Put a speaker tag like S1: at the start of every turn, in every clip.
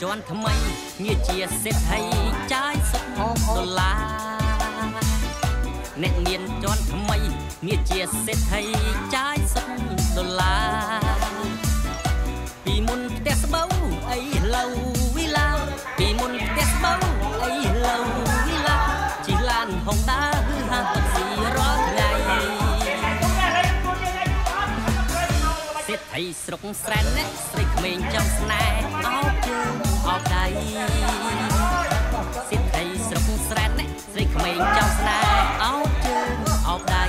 S1: ជាន់ថ្មីងារជាសេដ្ឋីចាយសុខដុល្លារអ្នកមានជាន់ថ្មីងារជាសេដ្ឋីចាយសុខដុល្លារពីមុនផ្ទះស្បូវអីឡូវវិឡាពីមុនផ្ទះស្បូវអីឡូវវិឡាជិះឡានហុងដាហាងតាក់ស៊ីរាល់ថ្ងៃសេដ្ឋីស្រុកស្រែនអ្នកស្រីក្មេងចំស្នេហ៍អោបជើងអោបដៃសេដ្ឋីស្រុកស្រែនអ្នកស្រីក្មេងចំស្នេហ៍អោបជើងអោបដៃ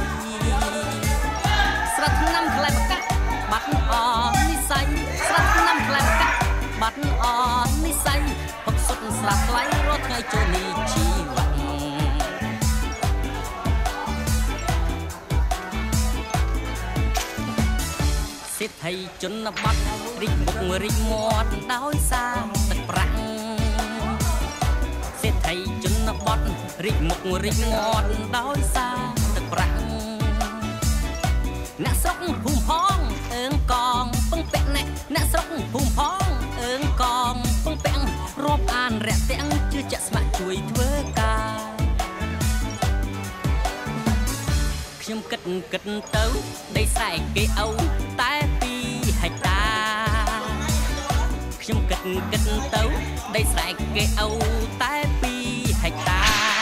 S1: ស្រត់ថ្នាំក្លែបកាក់បាត់អនិស័យស្រត់ថ្នាំក្លែបកាក់បាត់អនិស័យហុកសុទ្ធស្លាប់ថ្លៃរាល់ថ្ងៃចូលនីជីវៈសេដ្ឋីជនបទរីកមុខរីកមាត់ដោយសារទឹកប្រាក់សេដ្ឋីជនបទរីកមុខរីកមាត់ដោយសារទឹកប្រាក់អ្នកស្រុកភូមិផងអើងកងពឹងពាក់អ្នកស្រុកភូមិផងអើងកងពឹងពាក់រាប់អានរាក់ទាំងជឿជាក់ស្ម័គ្រជួយធ្វើការខ្ញុំគិតទៅដីស្រែគេអូតែ2ហិកតាខ្ញុំគិតទៅដីស្រែគេអូតែ2ហិកតា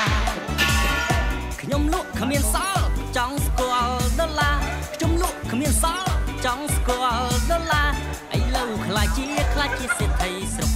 S1: ខ្ញុំលក់គ្មានសល់ចង់ស្គាល់ដុល្លារខ្ញុំលក់គ្មានសល់ចង់ស្គាល់ដុល្លារឥឡូវខ្លាចជាសេដ្ឋីស្រុក